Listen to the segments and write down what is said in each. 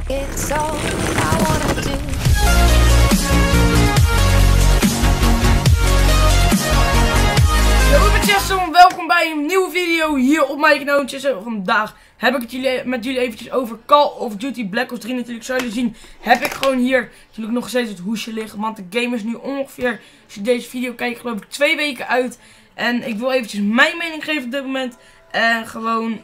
It's all I wanna do. Hallo met Jason, welkom bij een nieuwe video hier op mijn kanaal. Vandaag heb ik het met jullie eventjes over Call of Duty Black Ops 3 natuurlijk. Zoals jullie zien heb ik gewoon hier natuurlijk nog steeds het hoesje liggen. Want de game is nu ongeveer, als je deze video kijkt, geloof ik 2 weken uit. En ik wil eventjes mijn mening geven op dit moment. En gewoon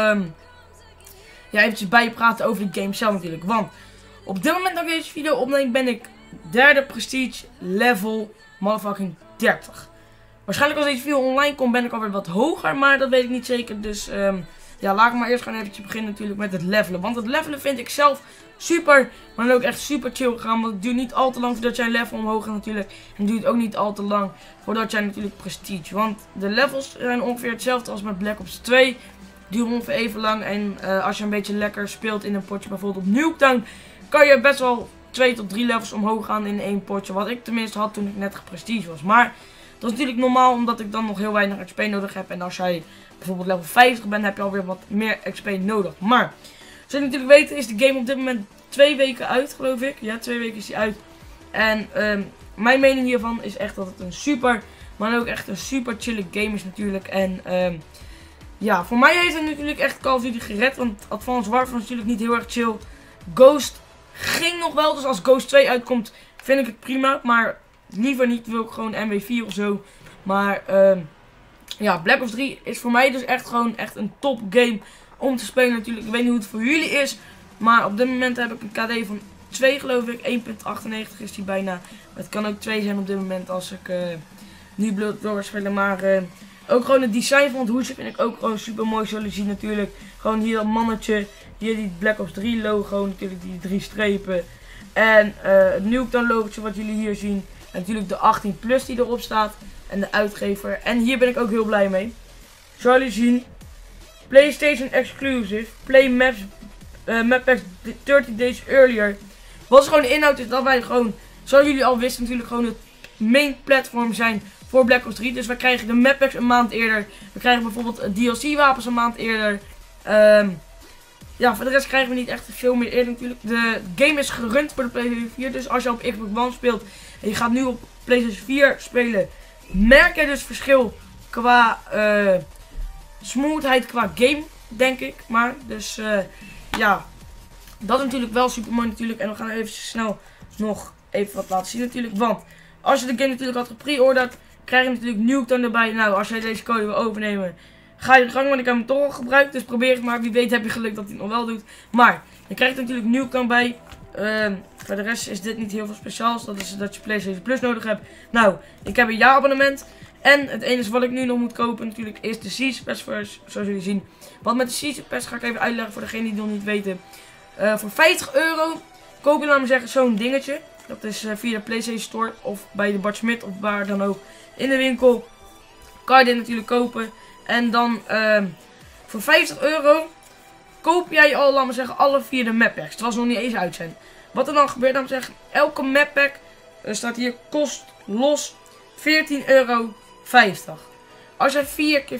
ja, eventjes bijpraten over de game zelf natuurlijk. Want op dit moment dat ik deze video opneem ben ik derde prestige level motherfucking 30. Waarschijnlijk als deze video online komt ben ik alweer wat hoger, maar dat weet ik niet zeker. Dus ja, laat ik maar eerst gewoon eventjes beginnen natuurlijk met het levelen. Want het levelen vind ik zelf super, maar dan ook echt super chill gaan. Want het duurt niet al te lang voordat jij een level omhoog gaat natuurlijk. En het duurt ook niet al te lang voordat jij natuurlijk prestige. Want de levels zijn ongeveer hetzelfde als met Black Ops 2. Duren ongeveer even lang. En als je een beetje lekker speelt in een potje, bijvoorbeeld op Nuketown, kan je best wel 2 tot 3 levels omhoog gaan in één potje. Wat ik tenminste had toen ik net geprestige was. Maar dat is natuurlijk normaal omdat ik dan nog heel weinig XP nodig heb. En als jij bijvoorbeeld level 50 bent, heb je alweer wat meer XP nodig. Maar, zoals je natuurlijk weten is de game op dit moment 2 weken uit, geloof ik. Ja, 2 weken is die uit. En mijn mening hiervan is echt dat het een super, maar ook echt een super chille game is natuurlijk. En ja, voor mij heeft het natuurlijk echt Call of Duty gered. Want Advanced Warfare is natuurlijk niet heel erg chill. Ghost ging nog wel, dus als Ghost 2 uitkomt vind ik het prima. Maar liever niet, wil ik gewoon MW4 of zo. Maar ja, Black Ops 3 is voor mij dus echt gewoon echt een top game om te spelen natuurlijk. Ik weet niet hoe het voor jullie is. Maar op dit moment heb ik een KD van 2 geloof ik. 1.98 is die bijna. Het kan ook 2 zijn op dit moment als ik nu Blood door spelen. Maar ook gewoon het design van het hoesje vind ik ook gewoon super mooi. Zullen zien natuurlijk. Gewoon hier dat mannetje. Hier die Black Ops 3 logo. Natuurlijk die 3 strepen. En het Nuketown logootje wat jullie hier zien. En natuurlijk de 18 plus die erop staat. En de uitgever. En hier ben ik ook heel blij mee. Zoals jullie zien. PlayStation exclusive. Play maps. Map packs 30 days earlier. Wat is gewoon de inhoud is dat wij gewoon, zoals jullie al wisten, natuurlijk gewoon het main platform zijn voor Black Ops 3. Dus wij krijgen de map packs een maand eerder. We krijgen bijvoorbeeld DLC wapens een maand eerder. Ja, voor de rest krijgen we niet echt veel meer eerder natuurlijk. De game is gerund voor de PlayStation 4. Dus als je op Xbox One speelt en je gaat nu op PlayStation 4 spelen, merk je dus verschil qua smoothheid, qua game, denk ik. Maar dus ja, dat is natuurlijk wel super mooi natuurlijk. En we gaan even snel nog even wat laten zien natuurlijk. Want als je de game natuurlijk had gepreorderd, krijg je natuurlijk Nuketown erbij. Nou, als jij deze code wil overnemen, ga je de gang, want ik heb hem toch al gebruikt. Dus probeer het maar. Wie weet heb je geluk dat hij het nog wel doet. Maar je krijgt natuurlijk Nuketown bij. Voor de rest is dit niet heel veel speciaals. Dat is dat je PlayStation Plus nodig hebt. Nou, ik heb een jaarabonnement. En het enige wat ik nu nog moet kopen natuurlijk is de Season Pass, zoals jullie zien. Want met de Season Pass ga ik even uitleggen voor degenen die het nog niet weten. Voor €50 koop je, laat maar zeggen, zo'n dingetje. Dat is via de PlayStation Store of bij de Bart Smit of waar dan ook in de winkel. Kan je dit natuurlijk kopen. En dan voor €50 koop jij al, laat maar zeggen, alle 4 de map packs. Terwijl ze nog niet eens uit zijn. Wat er dan gebeurt, laat maar zeggen, elke map pack staat hier kost los €14,50. Als jij 4 keer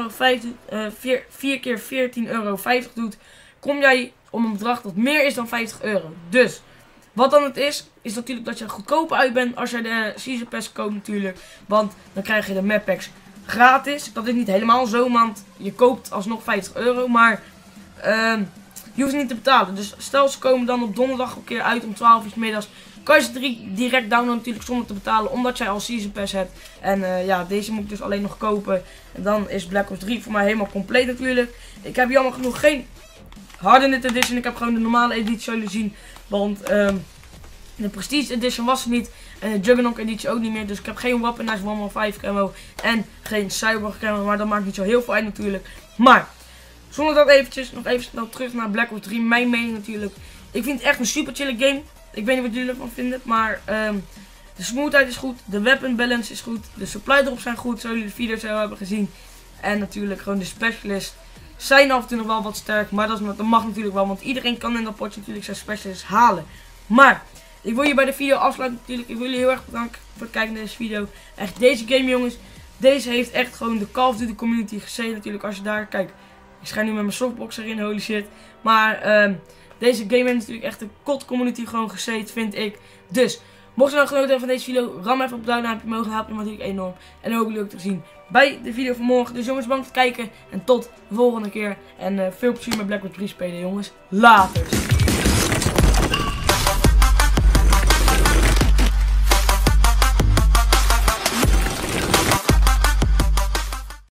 €14,50 doet, kom jij om een bedrag dat meer is dan €50. Dus wat dan het is natuurlijk dat je goedkoper uit bent als jij de Season Pass koopt natuurlijk. Want dan krijg je de map packs gratis. Dat is niet helemaal zo, want je koopt alsnog €50. Maar je hoeft het niet te betalen. Dus stel ze komen dan op donderdag een keer uit om 12 uur 's middags. Kan je ze direct downloaden natuurlijk zonder te betalen, omdat jij al Season Pass hebt. En ja, deze moet ik dus alleen nog kopen. En dan is Black Ops 3 voor mij helemaal compleet natuurlijk. Ik heb jammer genoeg geen Hardened Edition. Ik heb gewoon de normale editie, zullen jullie zien. Want de Prestige Edition was er niet. En de Juggernaut Edition ook niet meer. Dus ik heb geen Weaponize 115 camo. En geen Cyborg camo. Maar dat maakt niet zo heel veel uit natuurlijk. Maar zonder dat eventjes, nog even snel terug naar Black Ops 3. Mijn mening natuurlijk. Ik vind het echt een super chille game. Ik weet niet wat jullie ervan vinden. Maar de smoothheid is goed. De weapon balance is goed. De supply drops zijn goed. Zoals jullie de video's al hebben gezien. En natuurlijk gewoon de specialist zijn af en toe nog wel wat sterk. Maar dat mag natuurlijk wel. Want iedereen kan in dat potje natuurlijk zijn specialist halen. Maar ik wil je bij de video afsluiten natuurlijk. Ik wil jullie heel erg bedanken voor het kijken naar deze video. Echt deze game jongens. Deze heeft echt gewoon de Call of Duty community gezien natuurlijk. Als je daar kijkt. Ik schijn nu met mijn softbox erin. Holy shit. Maar Deze game heeft natuurlijk echt de COD community gewoon gezet, vind ik. Dus, mocht je nou genoten hebben van deze video, ram even op het duimpje omhoog. Helpt me natuurlijk enorm. En hopelijk leuk te zien bij de video van morgen. Dus jongens, bedankt voor het kijken. En tot de volgende keer. En veel plezier met Black Ops 3 spelen, jongens. Later.